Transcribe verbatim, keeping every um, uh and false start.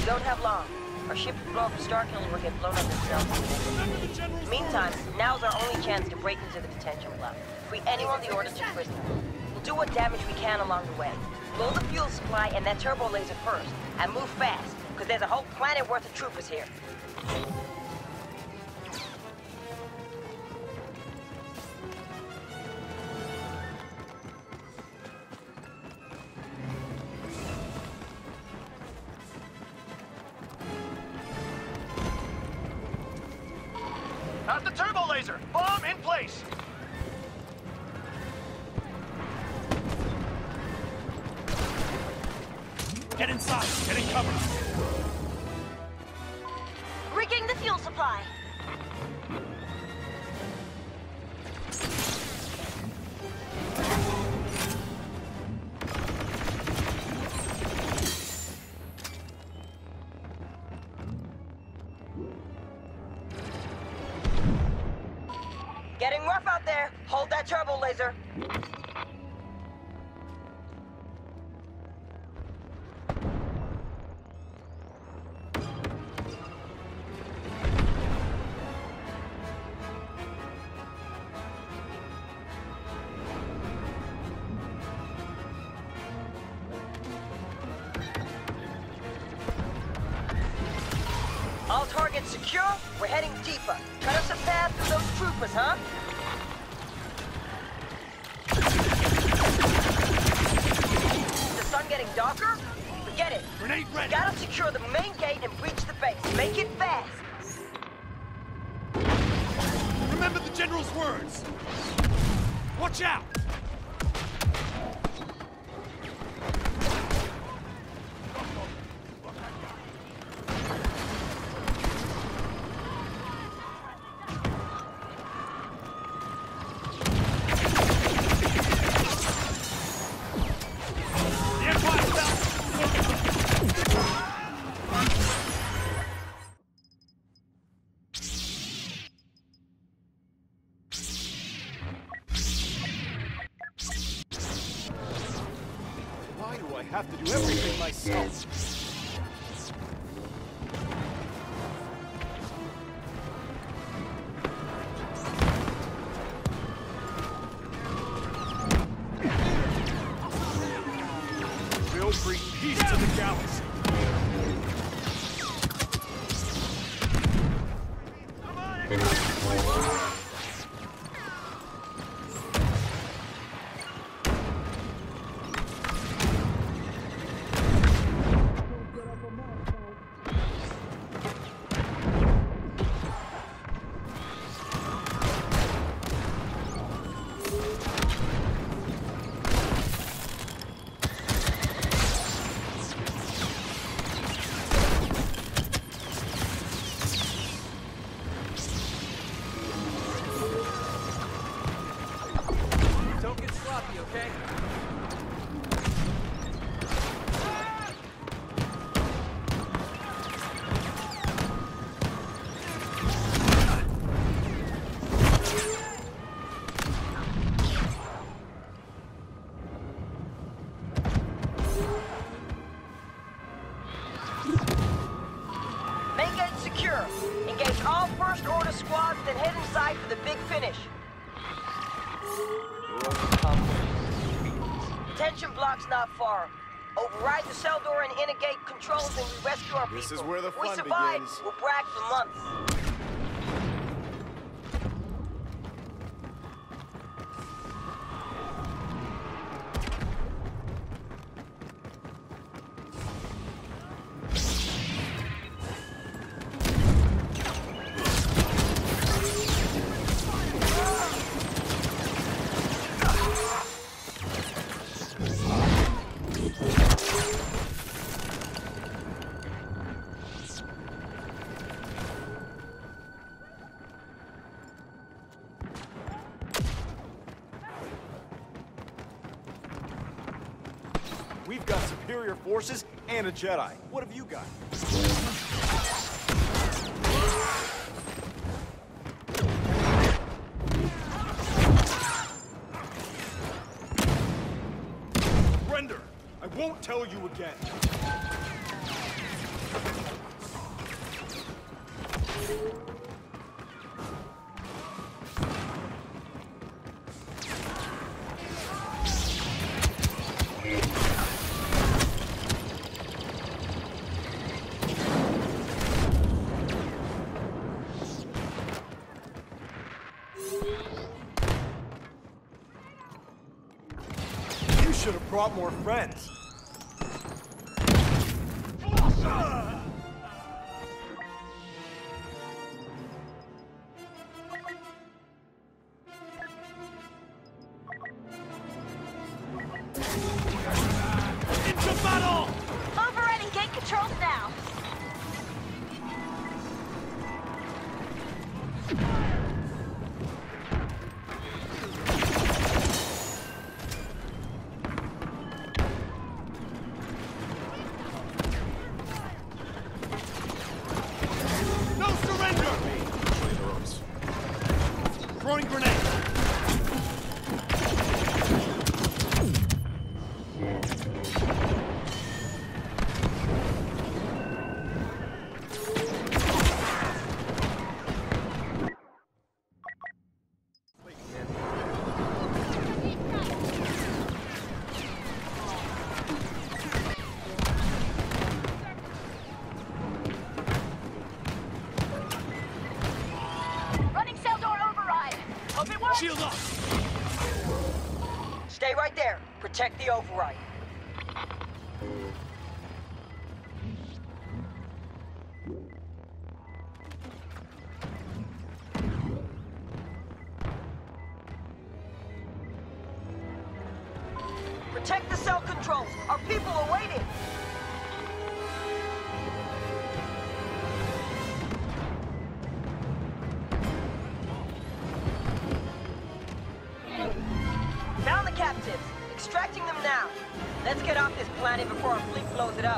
We don't have long. Our ship will blow up a Starkiller or get blown up itself. Meantime, now's our only chance to break into the detention block. Free anyone the order to prisoner. We'll do what damage we can along the way. Blow the fuel supply and that turbo laser first, and move fast, because there's a whole planet worth of troopers here. Out the turbo laser! Bomb in place! Get inside! Get in cover! Rigging the fuel supply. Getting rough out there. Hold that turbo laser. All targets secure. We're heading deeper. Cut us a path through those troopers, huh? Is the sun getting darker? Forget it. Grenade ready! We gotta secure the main gate and breach the base. Make it fast. Remember the General's words! Watch out! Why do I have to do everything myself? We'll bring peace to the galaxy. Come on, everybody! Don't get sloppy, okay? Main gate secure. Engage all first order squads, then head inside for the big finish. Detention block's not far. Override the cell door and inner gate controls and we rescue our people. This is where the If we fun survive, begins. we'll brag for months. We've got superior forces and a Jedi. What have you got? Render! I won't tell you again. You should have brought more friends. Into battle! Overriding gate controls now. No surrender! Throwing grenade! Running cell door override. Hope it works. Shield up! Stay right there. Protect the override. Protect the cell controls. Our people are waiting. Found the captives. Extracting them now. Let's get off this planet before our fleet blows it up.